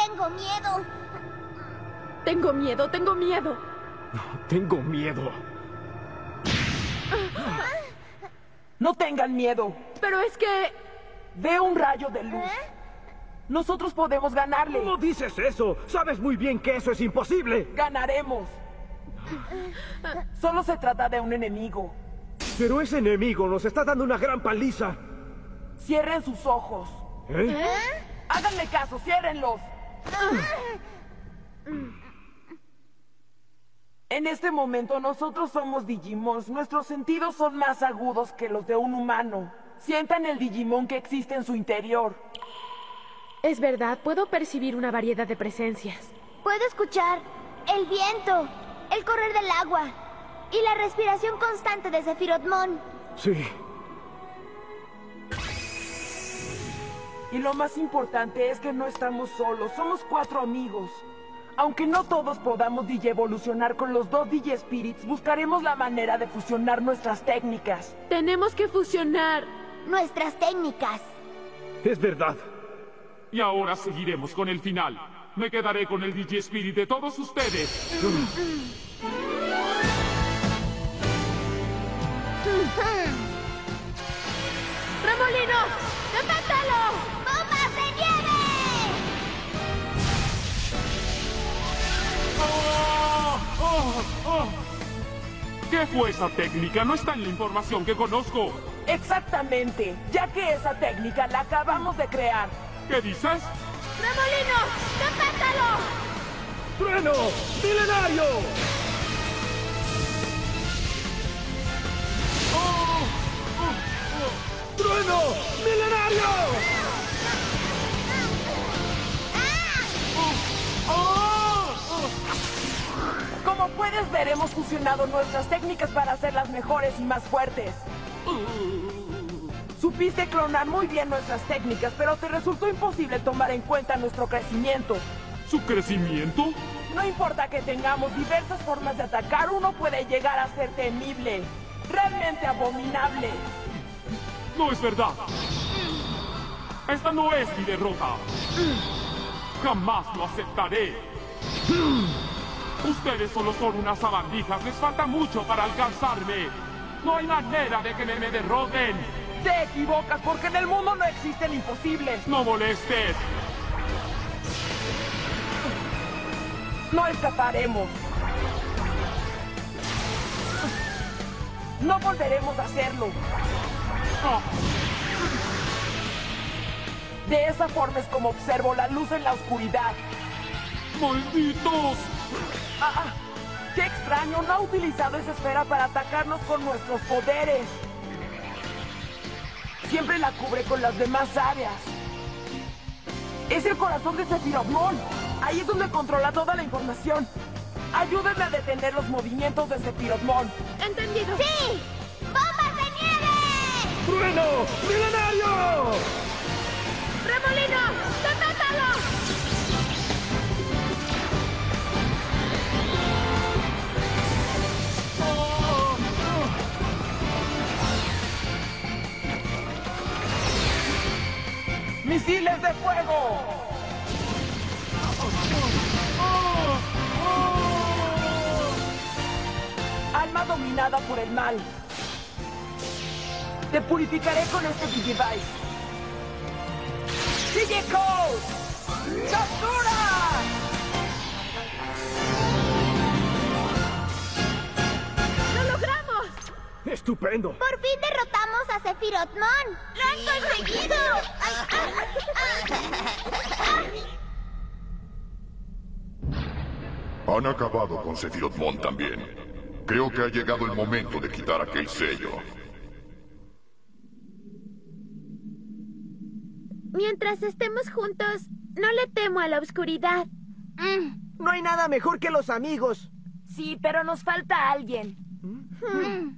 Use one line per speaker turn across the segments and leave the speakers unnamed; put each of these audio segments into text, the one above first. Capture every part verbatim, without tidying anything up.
Tengo miedo.
Tengo miedo, tengo miedo.
Tengo miedo.
No tengan miedo.
Pero es que...
Veo un rayo de luz.
¿Eh?
Nosotros podemos ganarle.
¿Cómo dices eso? Sabes muy bien que eso es imposible.
Ganaremos. Solo se trata de un enemigo.
Pero ese enemigo nos está dando una gran paliza.
Cierren sus ojos.
¿Eh?
¿Eh?
Háganme caso, ciérrenlos. En este momento nosotros somos Digimons. Nuestros sentidos son más agudos que los de un humano. Sientan el Digimon que existe en su interior.
Es verdad, puedo percibir una variedad de presencias.
Puedo escuchar el viento, el correr del agua y la respiración constante de Sephiroth Mon.
Sí.
Y lo más importante es que no estamos solos, somos cuatro amigos. Aunque no todos podamos digievolucionar con los dos Digispirits, buscaremos la manera de fusionar nuestras técnicas.
Tenemos que fusionar.
Nuestras técnicas.
Es verdad.
Y ahora seguiremos con el final. Me quedaré con el Digispirit de todos ustedes.
¡Remolinos! ¡Detentalo!
¡Bombas de nieve!
¡Oh! ¡Oh! ¡Oh! ¿Qué fue esa técnica? No está en la información que conozco.
Exactamente, ya que esa técnica la acabamos de crear.
¿Qué dices?
¡Remolinos! ¡Detentalo!
¡Trueno! ¡Milenario!
¡Oh! ¡Oh! ¡Oh!
¡Trueno! ¡Milenario!
¡Oh! ¡Oh!
Como puedes ver, hemos fusionado nuestras técnicas para hacerlas mejores y más fuertes. Supiste clonar muy bien nuestras técnicas, pero te resultó imposible tomar en cuenta nuestro crecimiento.
¿Su crecimiento?
No importa que tengamos diversas formas de atacar, uno puede llegar a ser temible, realmente abominable.
No es verdad. Esta no es mi derrota. Jamás lo aceptaré. Ustedes solo son unas sabandijas. Les falta mucho para alcanzarme. No hay manera de que me, me derroten.
Te equivocas porque en el mundo no existen imposibles.
No molestes.
No escaparemos. No volveremos a hacerlo.
Ah,
De esa forma es como observo la luz en la oscuridad.
¡Malditos!
Ah, ah, ¡qué extraño! No ha utilizado esa esfera para atacarnos con nuestros poderes. Siempre la cubre con las demás áreas. Es el corazón de Sephiroth Mon. Ahí es donde controla toda la información. Ayúdenme a detener los movimientos de Sephiroth Mon.
¡Entendido!
¡Sí! ¡Bombas de nieve!
¡Trueno! ¡Milenario!
¡Remolinos! ¡Detentalo!
¡Misiles de fuego! Alma dominada por el mal. Te purificaré con este Digivice. ¡Digicode! ¡Captura!
¡Lo logramos!
¡Estupendo!
¡Por fin derrotamos a Sephiroth Mon! ¡Lo han conseguido! ¡Ay, ah, ah!
Han acabado con Sephiroth Mon también. Creo que ha llegado el momento de quitar aquel sello.
Mientras estemos juntos, no le temo a la oscuridad.
Mm, no hay nada mejor que los amigos. Sí, pero nos falta alguien.
Mm.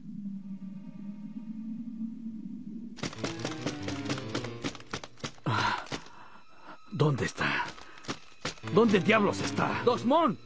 ¿Dónde está? ¿Dónde diablos está?
¡Dosmon!